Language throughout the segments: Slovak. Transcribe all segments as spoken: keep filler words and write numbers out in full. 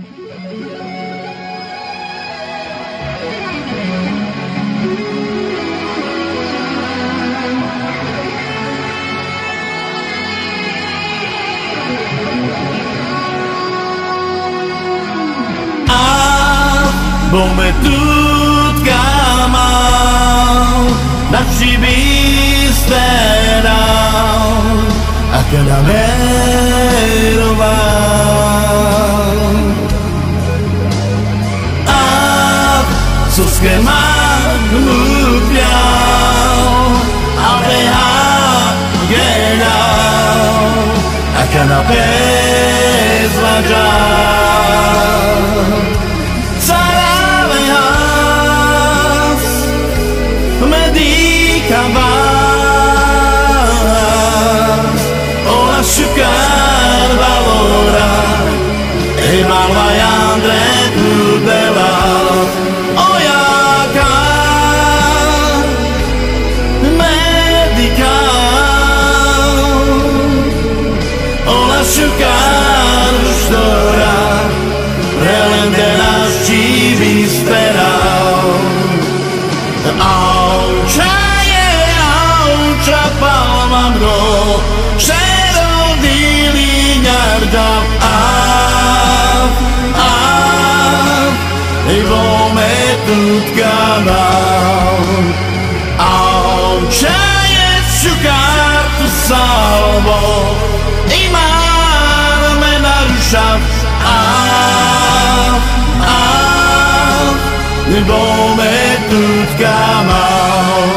Bome tut kamal Naši vysteral A kada veroval A soske man lupljal A beha gedal A kada pezvađal Ona šukar valora E malva Andre Kubela Ojaka Medikal Ona šukar štora Prelende naš čivi sperao Auča Palma mno, šerodili njardav, af, af, i vome tut kanal. Auča je šukar tu salvo, i mar me narušav, af, af, i vome tut kanal.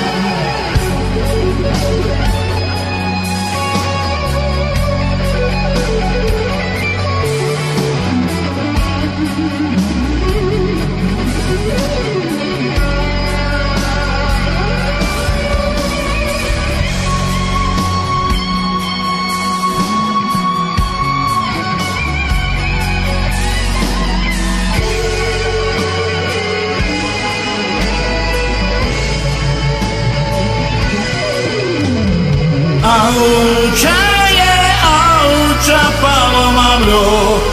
Auča je, auča palma mno,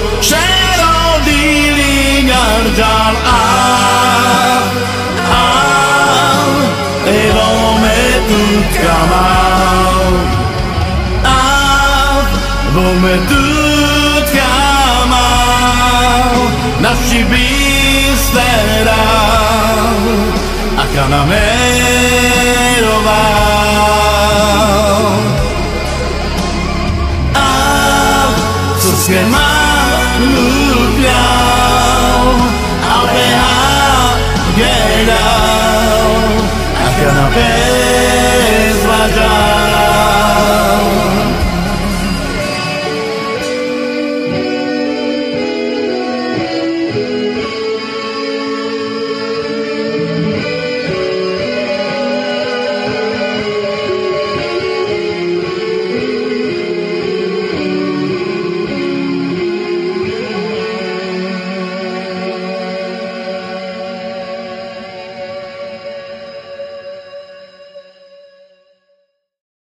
šerodili njarđal, af, af, evo me tut kamal, af, evo me tut kamal, naši bisteral, a kana meroval. Get my